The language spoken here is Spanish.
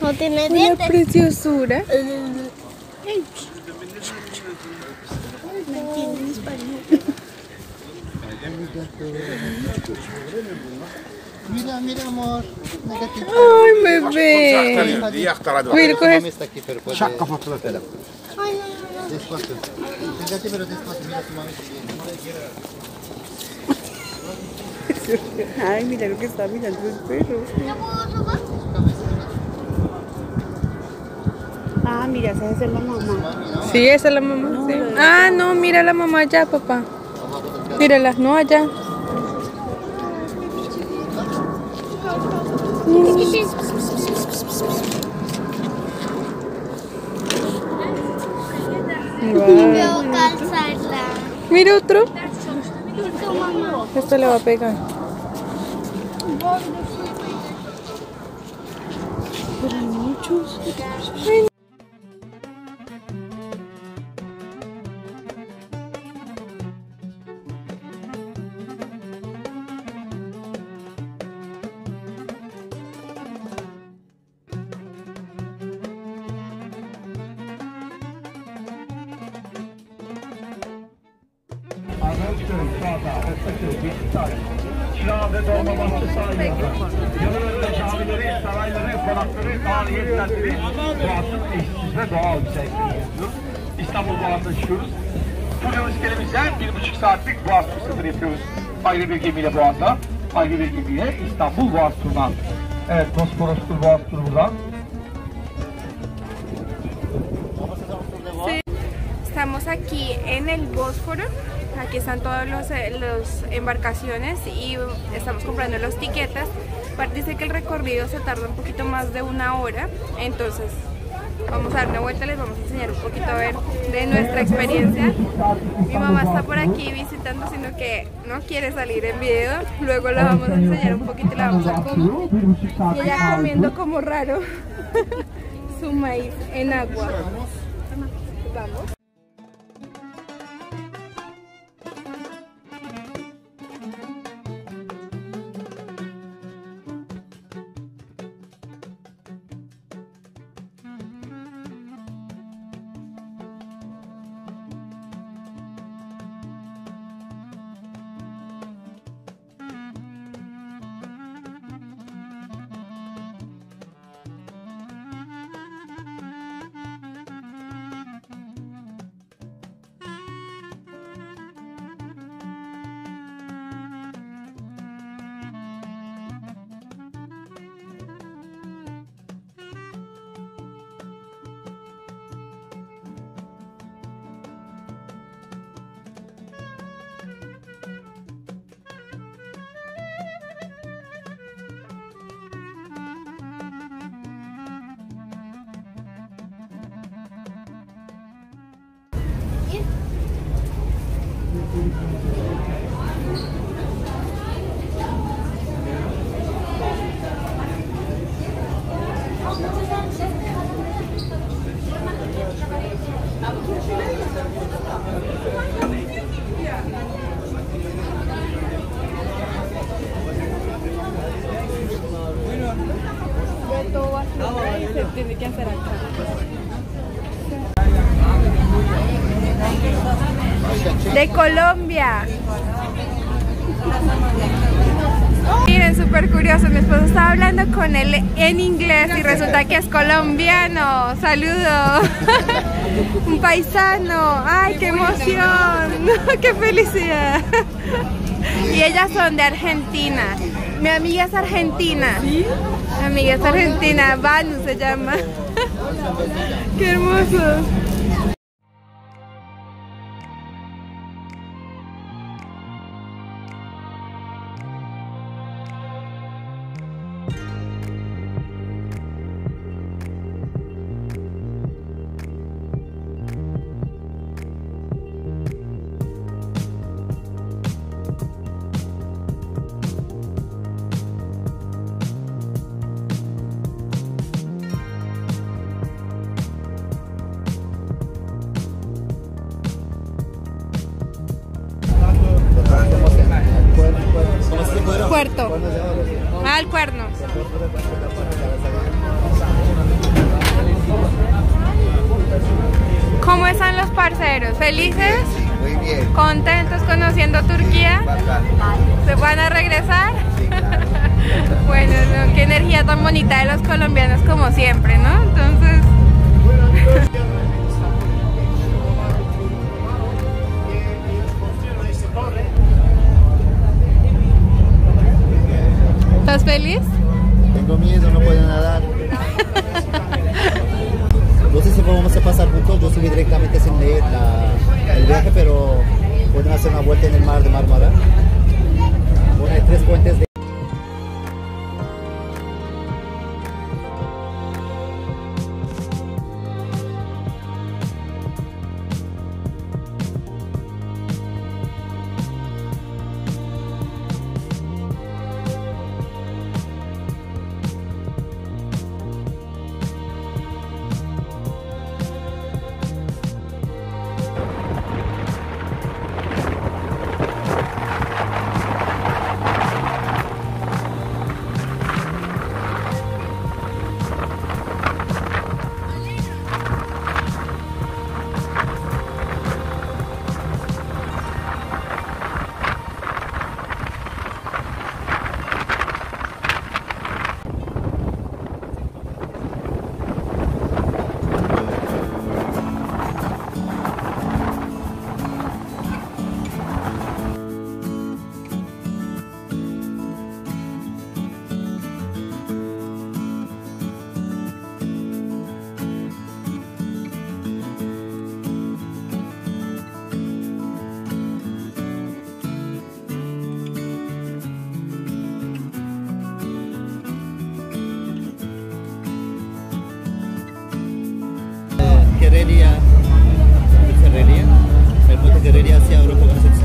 No tiene Una dientes. preciosura. No entienden español. Mira, mira, amor. Negativo. Ay, bebé. Mira, coge. Mami está aquí, pero puede... Despacio. Fíjate, pero despacio. Mira, tu mami también. Ay, mira lo que está mirando el perro. ¿No puedo tomar? Ah, mira, esa es la mamá. Sí, esa es la mamá. Sí. Ah, no, mira la mamá allá, papá. Mírala, no allá. Veo calzarla. Mira otro. Tu mamá. Esto le va a pegar. Pero hay muchos. Ay. Şirade Dolmabahçe sahilleri, yanılarında camileri, sarayları, konakları, tarihi eserleri, doğasının eşsiz ve doğal güzellikleri bulunuyor. İstanbul Boğazı'na çıkıyoruz. Furkan iskelemizden 1,5 saatlik Boğaz turu yapıyoruz. Ayrı bir gemiyle Boğaz'da, ayrı bir gemiyle İstanbul Boğaz turuna. Evet, Bosporos tur, Boğaz turu buradan. Estamos aquí en el Bósforo. Aquí están todas las embarcaciones y estamos comprando los tiquetes. Dice que el recorrido se tarda un poquito más de 1 hora, entonces vamos a dar una vuelta, les vamos a enseñar un poquito a ver de nuestra experiencia. Mi mamá está por aquí visitando, sino que no quiere salir en video. Luego la vamos a enseñar un poquito y la vamos a comer. Y ella comiendo como raro su maíz en agua. Vamos. Se tiene que hacer acá. De Colombia. Miren, súper curioso, mi esposo estaba hablando con él en inglés y resulta que es colombiano. Saludo. Un paisano. Ay, qué emoción. Qué felicidad. Y ellas son de Argentina. Mi amiga es argentina. ¿Sí? Mi amiga es argentina. Vanu se llama. Qué hermoso. Puerto. Al Cuerno. ¿Cómo están los parceros? ¿Felices? Muy bien. ¿Contentos conociendo Turquía? Bacán. ¿Se van a regresar? Sí, claro. Bueno, no, qué energía tan bonita de los colombianos como siempre, ¿no? Entonces... ¿Estás feliz? Tengo miedo, no puedo nadar. No sé si vamos a pasar juntos, yo subí directamente sin leer el viaje, pero pueden hacer una vuelta en el mar de Mármara. Bueno, hay 3 puentes de... Guerrería, el monte Guerrería hacia Europa.